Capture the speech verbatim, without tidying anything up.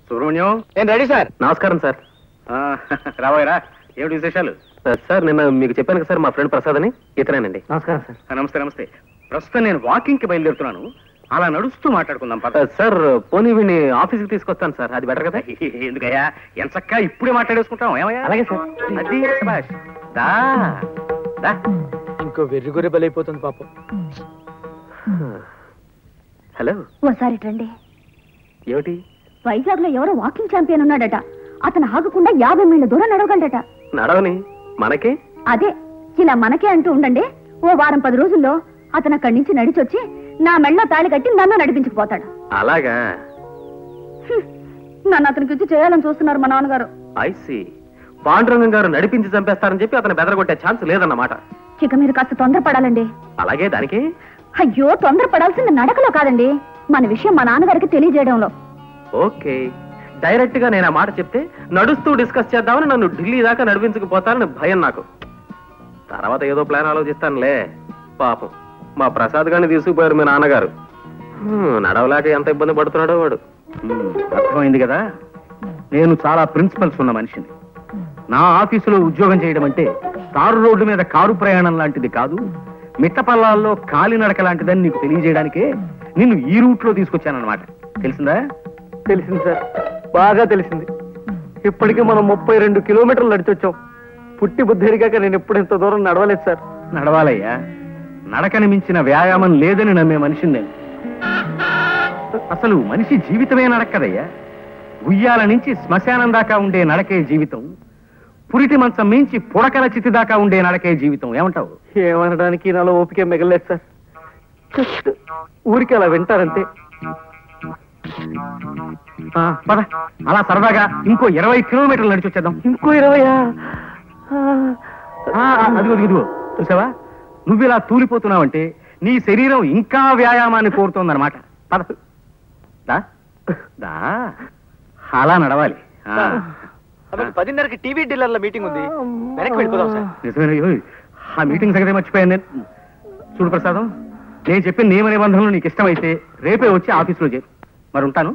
సుబ్రహ్మణ్యం, నేను ready sir. నమస్కారం sir. రాబోయరా, ఏమిటి విశేషాలు? సార్ నిన్న మీకు చెప్పాను కదా సార్, మా ఫ్రెండ్ ప్రసాద్ అని, ఇతనేనండి. నమస్కారం సార్. నమస్తే నమస్తే. ప్రస్తుతం నేను వాకింగ్ కి బయలుదేరుతున్నాను, అలా నడుస్తూ మాట్లాడుకుందాం పద. సార్ పోనీ వీడిని ఆఫీస్కి తీసుకొస్తాను సార్, అది బెటర్ కదా? ఎందుకయ్యా, ఎంచక్కా ఇప్పుడే మాట్లాడేసుకుంటాం. ఏమయ్యా? అలాగే సార్. అది శభాష్. దా దా. ఇంకో వెర్రి గొర్రె బలైపోతుంది పాపం. హలో, ఓసారి రండి. ఏమిటి? వైజాగ్ లో ఎవరో వాకింగ్ ఛాంపియన్ ఉన్నాడట. అతను ఆగకుండా యాభై మైళ్ళ దూరం నడవగలడట. నడవని మనకి? అదే, ఇలా మనకే అంటూ ఉండండి. ఓ వారం పది రోజుల్లో అతను అక్కడి నుంచి నడిచొచ్చి నా మెళ్ళ తాళి కట్టి నన్ను నడిపించుకుపోతాడు. అలాగా? నన్ను అతనికి ఇచ్చి చేయాలని చూస్తున్నారు మా నాన్నగారు. ఐసి పాండురంగం గారు నడిపించి చంపేస్తారని చెప్పి అతను బెదరగొట్టే ఛాన్స్ లేదన్నమాట. ఇక మీరు కాస్త తొందరపడాలండి. అలాగే, దానికి? అయ్యో, తొందరపడాల్సింది నడకలో కాదండి, మన విషయం మా నాన్నగారికి తెలియజేయడంలో. ఓకే, డైరెక్ట్ గా నేను ఆ మాట చెప్తే నడుస్తూ డిస్కస్ చేద్దామని నన్ను ఢిల్లీ దాకా నడిపించుకుపోతానని భయం నాకు. తర్వాత ఏదో ప్లాన్ ఆలోచిస్తానులే. పాపం మా ప్రసాద్ గారిని తీసుకుపోయారు మీ నాన్నగారు. నడవలేక ఎంత ఇబ్బంది పడుతున్నాడో వాడు. అర్థమైంది కదా, నేను చాలా ప్రిన్సిపల్స్ ఉన్న మనిషిని. నా ఆఫీసులో ఉద్యోగం చేయడం అంటే తారు రోడ్డు మీద కారు ప్రయాణం లాంటిది కాదు, మిట్టపల్లాల్లో కాలినడక లాంటిదని నీకు తెలియజేయడానికే నిన్ను ఈ రూట్ లో తీసుకొచ్చానన్నమాట. తెలిసిందా? తెలిసింది సార్, బాగా తెలిసింది. ఇప్పటికీ మనం ముప్పై రెండు కిలోమీటర్లు నడిచొచ్చాం. పుట్టి బుద్ధిరిగాక నేను ఎప్పుడు ఇంత దూరం నడవలేదు సార్. నడవాలయ్యా, నడకని మించిన వ్యాయామం లేదని నమ్మే మనిషిని నేను. అసలు మనిషి జీవితమే నడక్కదయ్యా. ఉయ్యాల నుంచి శ్మశానం దాకా ఉండే నడకే జీవితం, పురిటి మంచం మించి పుడకల చితి దాకా ఉండే నడకే జీవితం. ఏమంటావు? ఏమనడానికి నాలో ఓపిక మిగలేదు సార్. జస్ట్ ఊరికి అలా వింటారంతే. ఆ, పద, అలా సరదాగా ఇంకో ఇరవై కిలోమీటర్లు నడిచి వచ్చేద్దాం. ఇంకో ఇరవయా? అదిగో అదిగో చూసావా, నువ్వు ఇలా తూలిపోతున్నావంటే నీ శరీరం ఇంకా వ్యాయామాన్ని కోరుతోందన్నమాట. పద, దా దా, అలా నడవాలి. పదిన్నరకి టీవీ డీలర్ల మీటింగ్ ఉంది, వెనక్కి వెళ్ళిపోదాం సార్. నిజమే, ఆ మీటింగ్ సంగతి మర్చిపోయాను నేను. చూడు ప్రసాదం, నేను చెప్పిన నియమ నిబంధనలు నీకు ఇష్టమైతే రేపే వచ్చి ఆఫీసులో చేరు. మరి ఉంటాను.